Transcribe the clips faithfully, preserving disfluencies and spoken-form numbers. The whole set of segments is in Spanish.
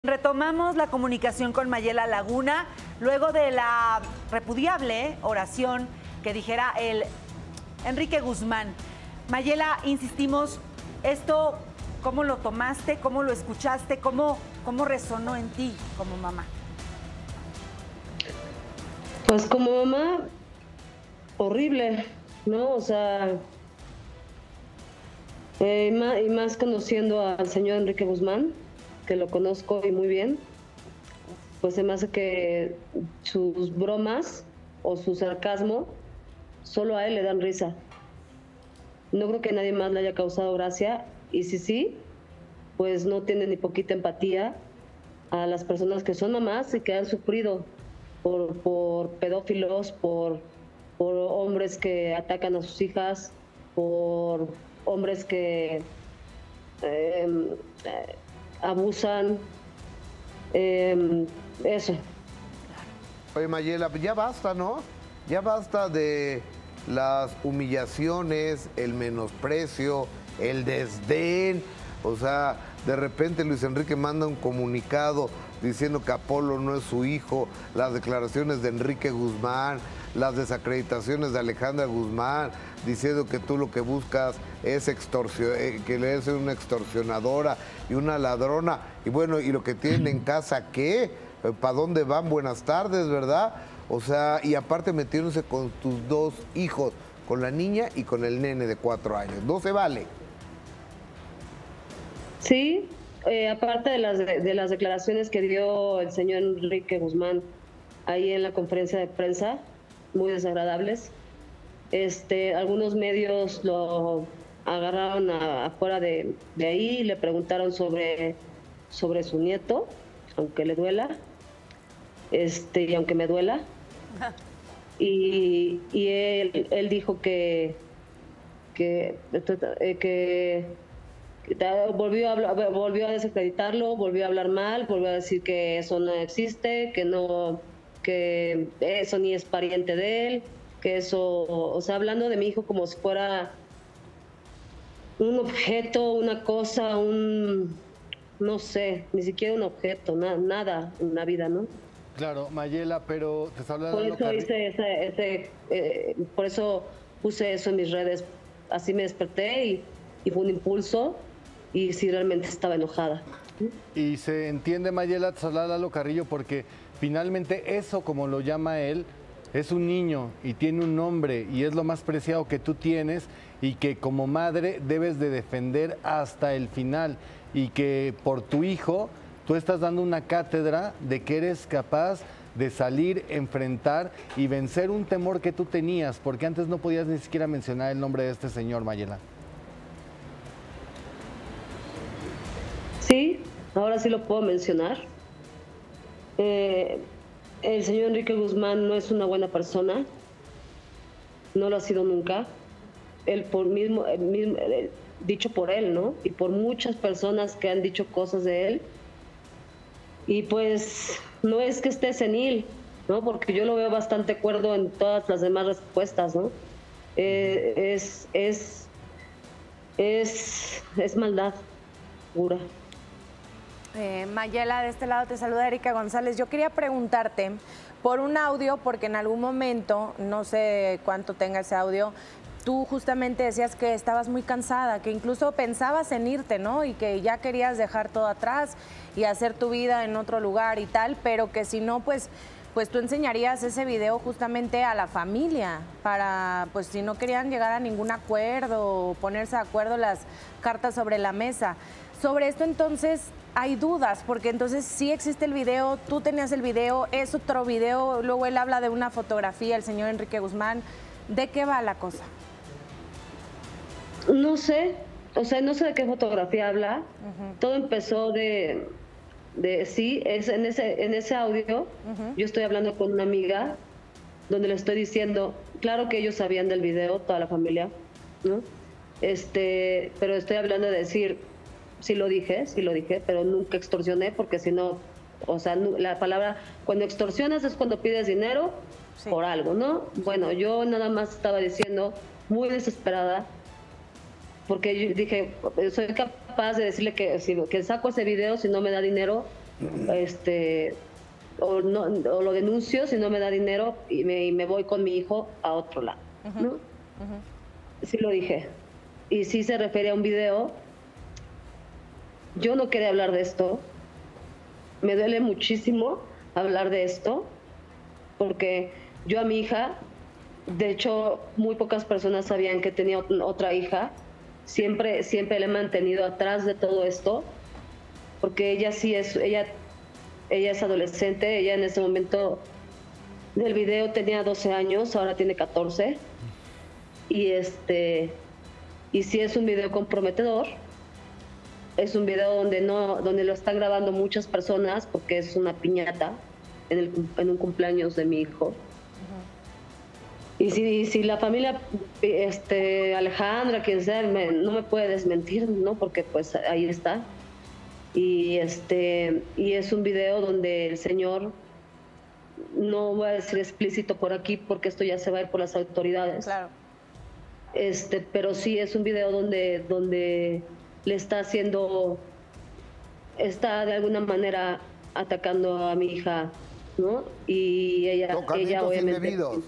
Retomamos la comunicación con Mayela Laguna luego de la repudiable oración que dijera el Enrique Guzmán. Mayela, insistimos, esto, ¿cómo lo tomaste? ¿Cómo lo escuchaste? ¿Cómo, cómo resonó en ti como mamá? Pues como mamá, horrible, ¿no? O sea, eh, y más, y más conociendo al señor Enrique Guzmán, que lo conozco y muy bien, pues se me hace que sus bromas o su sarcasmo solo a él le dan risa. No creo que nadie más le haya causado gracia, y si sí, pues no tiene ni poquita empatía a las personas que son mamás y que han sufrido por, por pedófilos, por, por hombres que atacan a sus hijas, por hombres que eh, eh, abusan, eh, eso. Oye, Mayela, ya basta, ¿no? Ya basta de las humillaciones, el menosprecio, el desdén. O sea, de repente Luis Enrique manda un comunicado diciendo que Apolo no es su hijo, las declaraciones de Enrique Guzmán, las desacreditaciones de Alejandra Guzmán, diciendo que tú lo que buscas es extorsión, que eres una extorsionadora y una ladrona. Y bueno, ¿y lo que tienen en casa qué? ¿Para dónde van? Buenas tardes, ¿verdad? O sea, y aparte metiéndose con tus dos hijos, con la niña y con el nene de cuatro años. No se vale. Sí, eh, aparte de las, de, de las declaraciones que dio el señor Enrique Guzmán ahí en la conferencia de prensa, muy desagradables. Este, algunos medios lo agarraron a, afuera de, de ahí y le preguntaron sobre, sobre su nieto, aunque le duela, este, y aunque me duela. Y, y él, él dijo que, que, que Volvió a, hablar, volvió a desacreditarlo, volvió a hablar mal, volvió a decir que eso no existe, que no, que eso ni es pariente de él, que eso, o sea, hablando de mi hijo como si fuera un objeto, una cosa, un, no sé, ni siquiera un objeto, na, nada en la vida, ¿no? Claro, Mayela, pero te está hablando... Por eso hice ese, ese eh, por eso puse eso en mis redes, así me desperté y, y fue un impulso. Y sí, realmente estaba enojada. Y se entiende, Mayela, te habla Lalo Carrillo, porque finalmente eso, como lo llama él, es un niño y tiene un nombre y es lo más preciado que tú tienes y que como madre debes de defender hasta el final, y que por tu hijo tú estás dando una cátedra de que eres capaz de salir, enfrentar y vencer un temor que tú tenías, porque antes no podías ni siquiera mencionar el nombre de este señor, Mayela. Sí, ahora sí lo puedo mencionar. Eh, el señor Enrique Guzmán no es una buena persona, no lo ha sido nunca. Él por mismo, mismo eh, dicho por él, ¿no? Y por muchas personas que han dicho cosas de él. Y pues no es que esté senil, ¿no? Porque yo lo veo bastante cuerdo en todas las demás respuestas, ¿no? Eh, es, es, es, es maldad pura. Eh, Mayela, de este lado te saluda Erika González. Yo quería preguntarte por un audio, porque en algún momento, no sé cuánto tenga ese audio, tú justamente decías que estabas muy cansada, que incluso pensabas en irte, ¿no? Y que ya querías dejar todo atrás y hacer tu vida en otro lugar y tal, pero que si no, pues, pues tú enseñarías ese video justamente a la familia para, pues si no querían llegar a ningún acuerdo o ponerse de acuerdo, las cartas sobre la mesa. Sobre esto entonces hay dudas, porque entonces sí existe el video, tú tenías el video, es otro video, luego él habla de una fotografía, el señor Enrique Guzmán. ¿De qué va la cosa? No sé, o sea, no sé de qué fotografía habla. Uh-huh. Todo empezó de, de sí, es en ese, en ese audio, uh-huh. Yo estoy hablando con una amiga donde le estoy diciendo, claro que ellos sabían del video, toda la familia, ¿no? Este, pero estoy hablando de decir, sí lo dije, sí lo dije, pero nunca extorsioné, porque si no, o sea, la palabra, cuando extorsionas es cuando pides dinero, sí, por algo, ¿no? Bueno, yo nada más estaba diciendo, muy desesperada, porque yo dije, soy capaz de decirle que si que saco ese video, si no me da dinero, este, o, no, o lo denuncio si no me da dinero y me, y me voy con mi hijo a otro lado, ¿no? Uh-huh. Sí lo dije. Y sí se refería a un video. Yo no quería hablar de esto. Me duele muchísimo hablar de esto, porque yo a mi hija, de hecho, muy pocas personas sabían que tenía otra hija. Siempre, siempre la he mantenido atrás de todo esto, porque ella sí es, ella, ella es adolescente. Ella en ese momento del video tenía doce años, ahora tiene catorce. Y este, y sí es un video comprometedor. Es un video donde no, donde lo están grabando muchas personas, porque es una piñata en, el, en un cumpleaños de mi hijo. Uh-huh. Y si, si la familia, este, Alejandra, quien sea, me, no me puede desmentir, ¿no? Porque pues ahí está. Y este, y es un video donde el señor, no voy a decir explícito por aquí, porque esto ya se va a ir por las autoridades. Claro. Este, pero sí es un video donde, donde le está haciendo, está de alguna manera atacando a mi hija, ¿no? Y ella, ella obviamente, indebidos.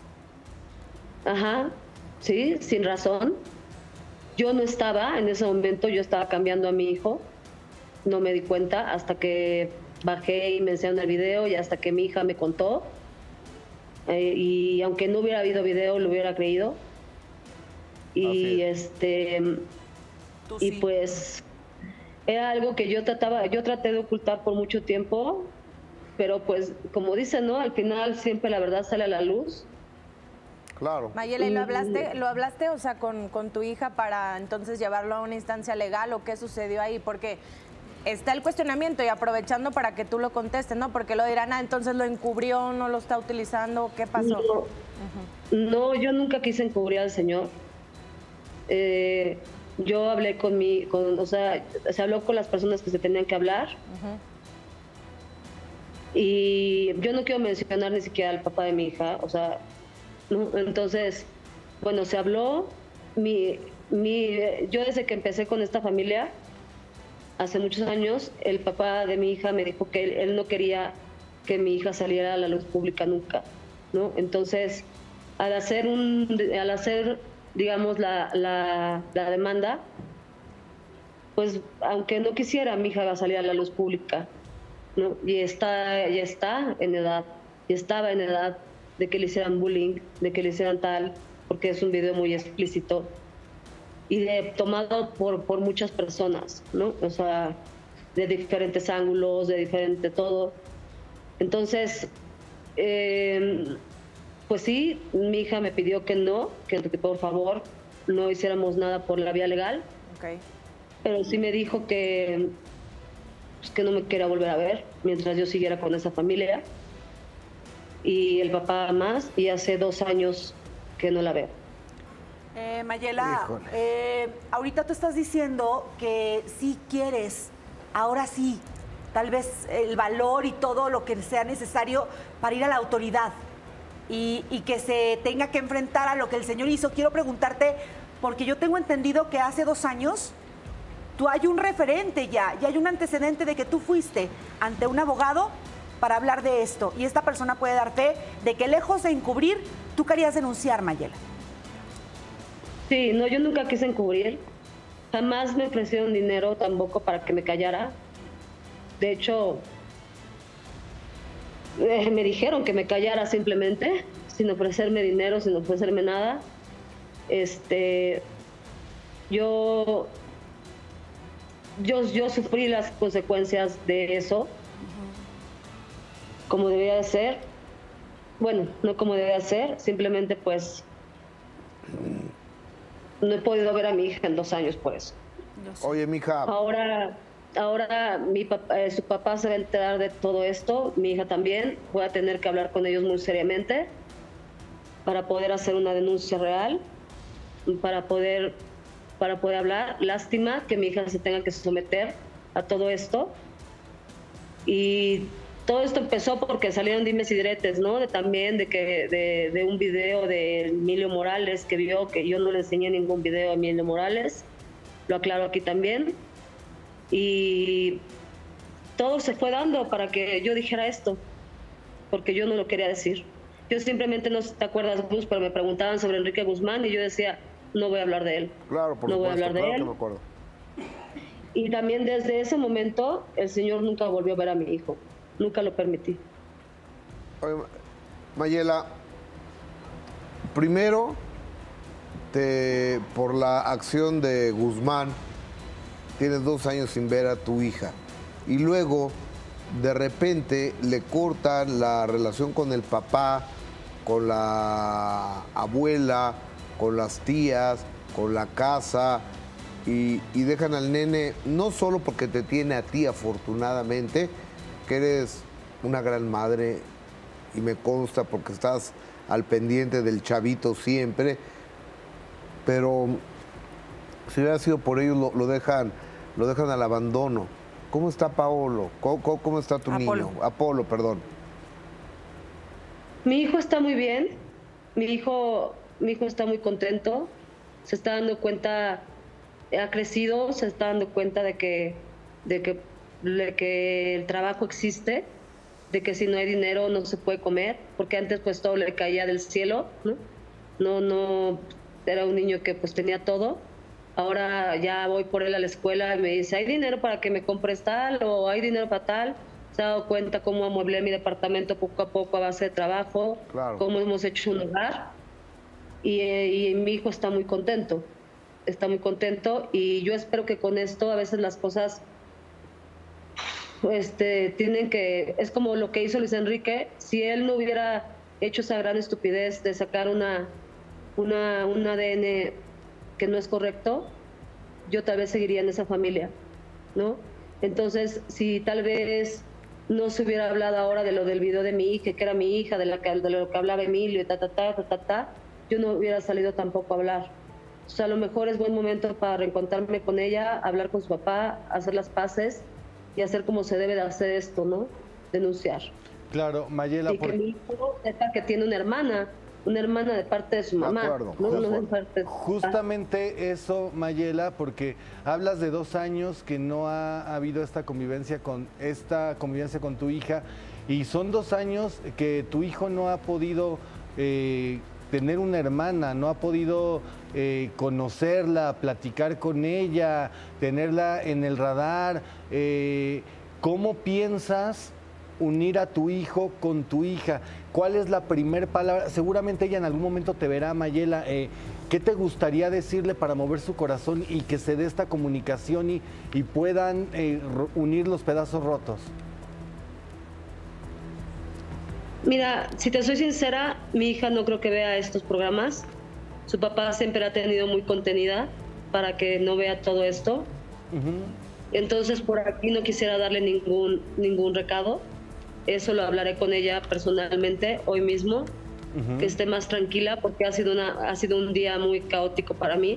Ajá, sí, sin razón. Yo no estaba en ese momento, yo estaba cambiando a mi hijo, no me di cuenta hasta que bajé y me enseñaron el video y hasta que mi hija me contó. Eh, y aunque no hubiera habido video, lo hubiera creído. Y este y sí. Pues era algo que yo trataba, yo traté de ocultar por mucho tiempo, pero pues como dicen, ¿no? Al final siempre la verdad sale a la luz. Claro. Mayela, ¿y lo hablaste, lo hablaste, o sea, con, con tu hija para entonces llevarlo a una instancia legal o qué sucedió ahí? Porque está el cuestionamiento y aprovechando para que tú lo contestes, ¿no? Porque lo dirán, ah, entonces lo encubrió, no lo está utilizando, ¿qué pasó? No, uh-huh. no yo nunca quise encubrir al señor. Eh, yo hablé con mi, con, o sea, se habló con las personas que se tenían que hablar. Uh-huh. Y yo no quiero mencionar ni siquiera al papá de mi hija, o sea, ¿no? Entonces, bueno, se habló. Mi, mi, yo desde que empecé con esta familia, hace muchos años, el papá de mi hija me dijo que él, él no quería que mi hija saliera a la luz pública nunca, ¿no? Entonces, al hacer un, al hacer digamos, la, la, la demanda, pues aunque no quisiera, mi hija va a salir a la luz pública, ¿no? Y está, ya está en edad, y estaba en edad de que le hicieran bullying, de que le hicieran tal, porque es un video muy explícito y de, tomado por, por muchas personas, ¿no? O sea, de diferentes ángulos, de diferente todo. Entonces, eh, pues sí, mi hija me pidió que no, que por favor no hiciéramos nada por la vía legal. Okay. Pero sí me dijo que, pues, que no me quería volver a ver mientras yo siguiera con esa familia. Y el papá más, y hace dos años que no la veo. Eh, Mayela, eh, ahorita tú estás diciendo que sí quieres, ahora sí, tal vez el valor y todo lo que sea necesario para ir a la autoridad. Y, y que se tenga que enfrentar a lo que el señor hizo. Quiero preguntarte, porque yo tengo entendido que hace dos años tú hay un referente ya, ya hay un antecedente de que tú fuiste ante un abogado para hablar de esto. Y esta persona puede dar fe de que lejos de encubrir, tú querías denunciar, Mayela. Sí, no, yo nunca quise encubrir. Jamás me ofrecieron dinero tampoco para que me callara. De hecho, Eh, me dijeron que me callara simplemente, sin ofrecerme dinero, sin ofrecerme nada. Este, yo, yo, yo sufrí las consecuencias de eso, uh-huh. como debía de ser. Bueno, no como debía de ser, simplemente pues no he podido ver a mi hija en dos años por eso. Oye, mija. Ahora... Ahora mi papá, eh, su papá se va a enterar de todo esto, mi hija también. Voy a tener que hablar con ellos muy seriamente para poder hacer una denuncia real, para poder, para poder hablar. Lástima que mi hija se tenga que someter a todo esto. Y todo esto empezó porque salieron dimes y diretes, ¿no? De, también de, que, de, de un video de Emilio Morales que vio que yo no le enseñé ningún video a Emilio Morales. Lo aclaro aquí también. Y todo se fue dando para que yo dijera esto, porque yo no lo quería decir. Yo simplemente, no sé si te acuerdas, Gus, pero me preguntaban sobre Enrique Guzmán y yo decía, no voy a hablar de él. Claro, por no voy a supuesto, hablar de claro él. que me acuerdo. Y también desde ese momento el señor nunca volvió a ver a mi hijo, nunca lo permití. Oye, Mayela, primero, te, por la acción de Guzmán, tienes dos años sin ver a tu hija. Y luego, de repente, le cortan la relación con el papá, con la abuela, con las tías, con la casa, y, y dejan al nene, no solo porque te tiene a ti, afortunadamente, que eres una gran madre, y me consta porque estás al pendiente del chavito siempre, pero si hubiera sido por ellos, lo, lo dejan, lo dejan al abandono. ¿Cómo está Paolo? ¿Cómo, cómo, cómo está tu Apolo. niño? Apolo, perdón. Mi hijo está muy bien, mi hijo, mi hijo está muy contento, se está dando cuenta, ha crecido, se está dando cuenta de que, de que, de que el trabajo existe, de que si no hay dinero no se puede comer, porque antes pues todo le caía del cielo, ¿no? No, no, era un niño que pues tenía todo. Ahora ya voy por él a la escuela y me dice, ¿hay dinero para que me compres tal? O ¿hay dinero para tal? Se ha dado cuenta cómo amueblé mi departamento poco a poco a base de trabajo, Claro. cómo hemos hecho un hogar. Y, eh, y mi hijo está muy contento, está muy contento. Y yo espero que con esto a veces las cosas este, tienen que... Es como lo que hizo Luis Enrique. Si él no hubiera hecho esa gran estupidez de sacar una, una, un A D N que no es correcto, yo tal vez seguiría en esa familia, ¿no? Entonces, si tal vez no se hubiera hablado ahora de lo del video de mi hija, que era mi hija, de, la que, de lo que hablaba Emilio, y ta, ta, ta, ta, ta, ta, yo no hubiera salido tampoco a hablar. O sea, a lo mejor es buen momento para reencontrarme con ella, hablar con su papá, hacer las paces y hacer como se debe de hacer esto, ¿no? Denunciar. Claro, Mayela, Y por... que mi hijo sepa que tiene una hermana, una hermana de parte de su De mamá, acuerdo, ¿no? de No de acuerdo. parte de su papá. Justamente eso, Mayela, porque hablas de dos años que no ha habido esta convivencia con esta convivencia con tu hija, y son dos años que tu hijo no ha podido eh, tener una hermana, no ha podido eh, conocerla, platicar con ella, tenerla en el radar. Eh, ¿Cómo piensas unir a tu hijo con tu hija? ¿Cuál es la primer palabra? Seguramente ella en algún momento te verá, Mayela. Eh, ¿Qué te gustaría decirle para mover su corazón y que se dé esta comunicación y, y puedan eh, unir los pedazos rotos? Mira, si te soy sincera, mi hija no creo que vea estos programas. Su papá siempre la ha tenido muy contenida para que no vea todo esto. Uh-huh. Entonces, por aquí no quisiera darle ningún, ningún recado. Eso lo hablaré con ella personalmente hoy mismo, uh-huh. que esté más tranquila porque ha sido, una, ha sido un día muy caótico para mí.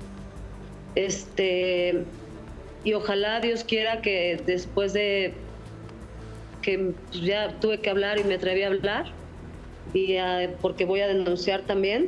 Este, y ojalá Dios quiera que después de que ya tuve que hablar y me atreví a hablar, y uh, porque voy a denunciar también,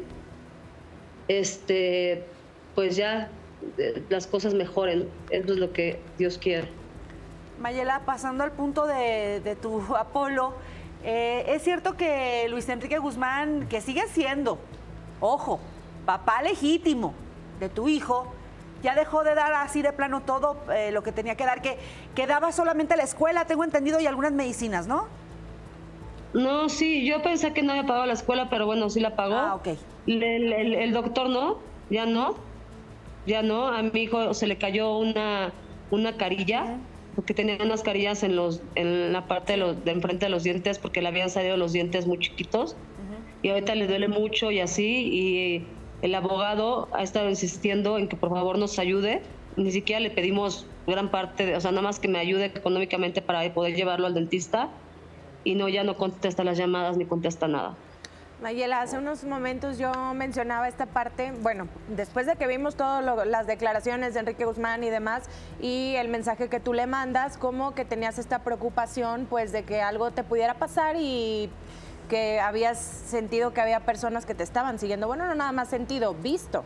este, pues ya eh, las cosas mejoren. Eso es lo que Dios quiere. Mayela, pasando al punto de, de tu Apolo, eh, es cierto que Luis Enrique Guzmán, que sigue siendo, ojo, papá legítimo de tu hijo, ya dejó de dar así de plano todo eh, lo que tenía que dar, que, que daba solamente la escuela, tengo entendido, y algunas medicinas, ¿no? No, sí, yo pensé que no había pagado la escuela, pero bueno, sí la pagó. Ah, ok. El, el, el doctor no, ya no, ya no. A mi hijo se le cayó una, una carilla, uh-huh. porque tenía unas carillas en, los, en la parte de, los, de enfrente de los dientes, porque le habían salido los dientes muy chiquitos, uh-huh. y ahorita le duele mucho y así, y el abogado ha estado insistiendo en que por favor nos ayude. Ni siquiera le pedimos gran parte, de, o sea, nada más que me ayude económicamente para poder llevarlo al dentista, y no, ya no contesta las llamadas ni contesta nada. Mayela, hace unos momentos yo mencionaba esta parte, bueno, después de que vimos todas las declaraciones de Enrique Guzmán y demás, y el mensaje que tú le mandas, como que tenías esta preocupación, pues, de que algo te pudiera pasar y que habías sentido que había personas que te estaban siguiendo. Bueno, no nada más sentido, visto.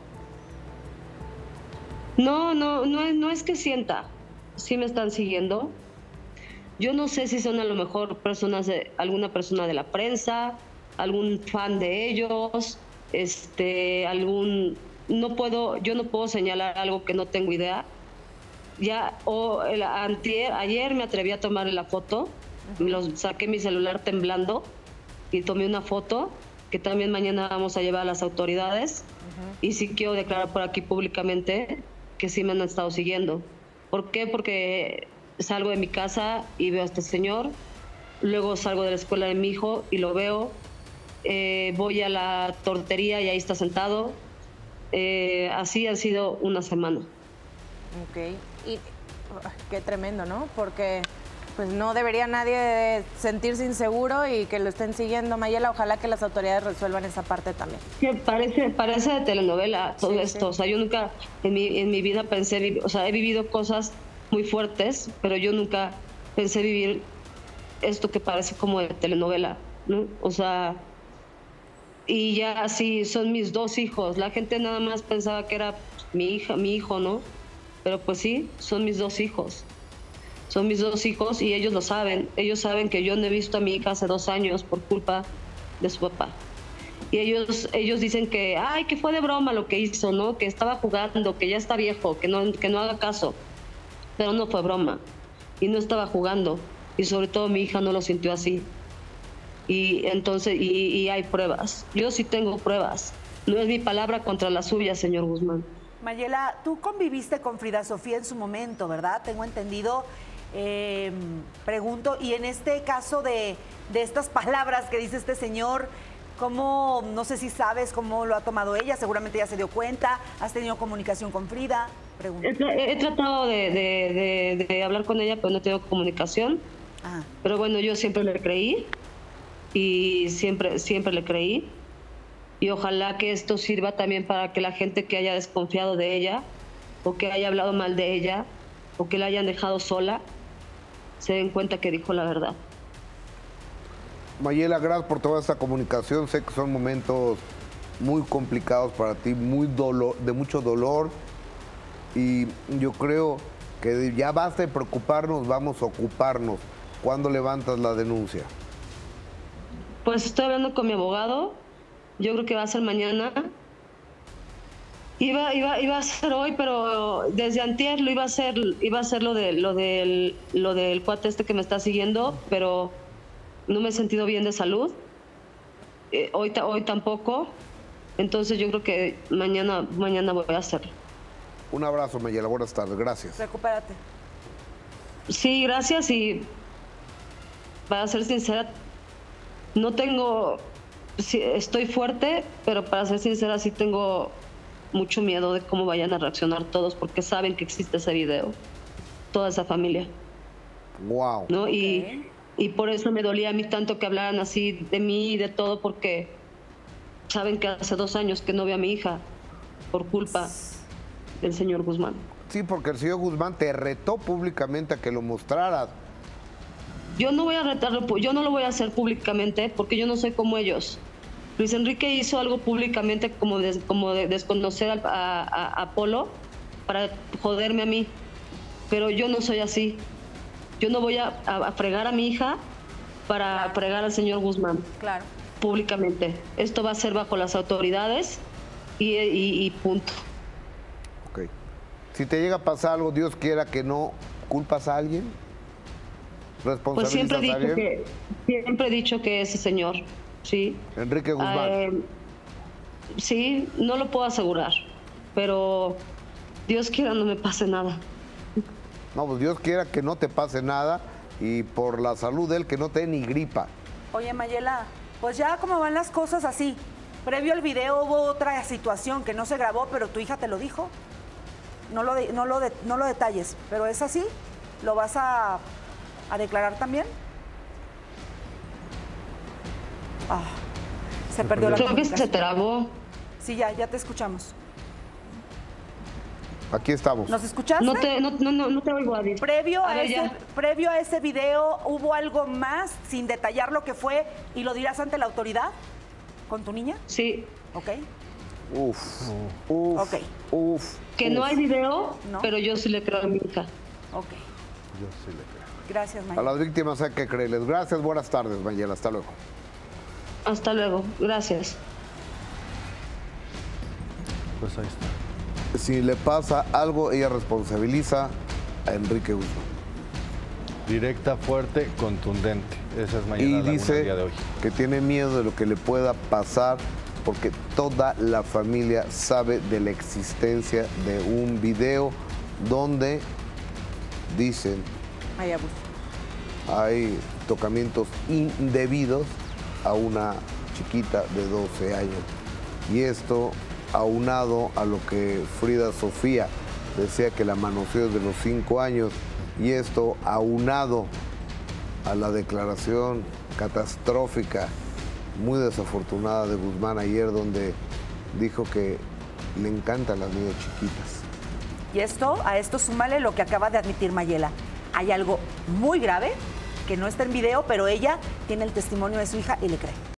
No, no, no, no es que sienta, sí me están siguiendo. Yo no sé si son a lo mejor personas de, alguna persona de la prensa, algún fan de ellos, este, algún, no puedo, yo no puedo señalar algo que no tengo idea. Ya, o el, antier, ayer me atreví a tomarle la foto, uh-huh. Los, saqué mi celular temblando y tomé una foto que también mañana vamos a llevar a las autoridades. Uh-huh. Y sí quiero declarar por aquí públicamente que sí me han estado siguiendo. ¿Por qué? Porque salgo de mi casa y veo a este señor, luego salgo de la escuela de mi hijo y lo veo, eh, voy a la tortería y ahí está sentado. Eh, así ha sido una semana. Ok, y uh, qué tremendo, ¿no? Porque pues no debería nadie sentirse inseguro y que lo estén siguiendo. Mayela, ojalá que las autoridades resuelvan esa parte también. Sí, parece, parece de telenovela todo sí, esto. Sí. O sea, yo nunca en mi, en mi vida pensé, o sea, he vivido cosas muy fuertes, pero yo nunca pensé vivir esto que parece como de telenovela, ¿no? O sea, y ya así son mis dos hijos. La gente nada más pensaba que era mi hija, mi hijo, ¿no? Pero pues sí, son mis dos hijos. Son mis dos hijos y ellos lo saben. Ellos saben que yo no he visto a mi hija hace dos años por culpa de su papá. Y ellos, ellos dicen que, ay, que fue de broma lo que hizo, ¿no? Que estaba jugando, que ya está viejo, que no, que no haga caso. Pero no fue broma. Y no estaba jugando. Y sobre todo mi hija no lo sintió así. Y entonces, y, y hay pruebas. Yo sí tengo pruebas. No es mi palabra contra la suya, señor Guzmán. Mayela, tú conviviste con Frida Sofía en su momento, ¿verdad? Tengo entendido. Eh, pregunto, y en este caso de, de estas palabras que dice este señor, ¿cómo, no sé si sabes cómo lo ha tomado ella? Seguramente ya se dio cuenta. ¿Has tenido comunicación con Frida? He, he tratado de, de, de, de hablar con ella, pero no he tenido comunicación. Ajá. Pero bueno, yo siempre le creí y siempre, siempre le creí. Y ojalá que esto sirva también para que la gente que haya desconfiado de ella o que haya hablado mal de ella o que la hayan dejado sola se den cuenta que dijo la verdad. Mayela, gracias por toda esta comunicación. Sé que son momentos muy complicados para ti, muy dolor, de mucho dolor. Y yo creo que ya basta de preocuparnos, vamos a ocuparnos. ¿Cuándo levantas la denuncia? Pues estoy hablando con mi abogado. Yo creo que va a ser mañana. Iba, iba, iba a ser hoy, pero desde antier lo iba a hacer, iba a hacer lo de lo del lo del cuate este que me está siguiendo, pero no me he sentido bien de salud. Eh, hoy, hoy tampoco. Entonces yo creo que mañana, mañana voy a hacerlo. Un abrazo, Mayela. Buenas tardes. Gracias. Recupérate. Sí, gracias. Y para ser sincera, no tengo... Sí, estoy fuerte, pero para ser sincera sí tengo mucho miedo de cómo vayan a reaccionar todos, porque saben que existe ese video, toda esa familia. Wow. ¿No? Okay. Y, y por eso me dolía a mí tanto que hablaran así de mí y de todo, porque saben que hace dos años que no veo a mi hija por culpa del señor Guzmán. Sí, porque el señor Guzmán te retó públicamente a que lo mostraras. Yo no voy a retarlo, yo no lo voy a hacer públicamente porque yo no soy como ellos. Luis Enrique hizo algo públicamente como de, como de desconocer a, a, a Apolo para joderme a mí, pero yo no soy así. Yo no voy a, a, a fregar a mi hija para claro. fregar al señor Guzmán claro. públicamente. Esto va a ser bajo las autoridades y, y, y punto. Ok. Si te llega a pasar algo, Dios quiera que no, ¿culpas a alguien? Pues siempre he dicho que siempre he dicho que ese señor, sí. Enrique Guzmán. Eh, sí, no lo puedo asegurar, pero Dios quiera no me pase nada. No, pues Dios quiera que no te pase nada y por la salud de él que no te dé ni gripa. Oye, Mayela, pues ya como van las cosas así. Previo al video hubo otra situación que no se grabó, pero tu hija te lo dijo. No lo de, no lo de, no lo detalles, pero es así. ¿Lo vas a a declarar también? Ah, se perdió la Creo que comunicación. se trabó. Sí, ya, ya te escuchamos. Aquí estamos. ¿Nos escuchaste? No te, no, no, no te oigo, Adi. Previo a, a ver, ese, previo a ese video, ¿hubo algo más sin detallar lo que fue y lo dirás ante la autoridad con tu niña? Sí. Ok. Uf, uf, Ok. uf. Que uf. no hay video, ¿No? pero yo sí le creo a mi hija. Ok. Yo sí le creo. Gracias, A Mayela. las víctimas hay que creerles. Gracias, buenas tardes, Mayela. Hasta luego. Hasta luego. Gracias. Pues ahí está. Si le pasa algo, ella responsabiliza a Enrique Guzmán. Directa, fuerte, contundente. Esa es Mayela Y Laguna el dice día de hoy. que tiene miedo de lo que le pueda pasar porque toda la familia sabe de la existencia de un video donde dicen Hay abuso. hay tocamientos indebidos a una chiquita de doce años. Y esto aunado a lo que Frida Sofía decía que la manoseó desde los cinco años, y esto aunado a la declaración catastrófica, muy desafortunada de Guzmán ayer, donde dijo que le encantan las niñas chiquitas. Y esto, a esto súmale lo que acaba de admitir Mayela. Hay algo muy grave que no está en video, pero ella tiene el testimonio de su hija y le cree.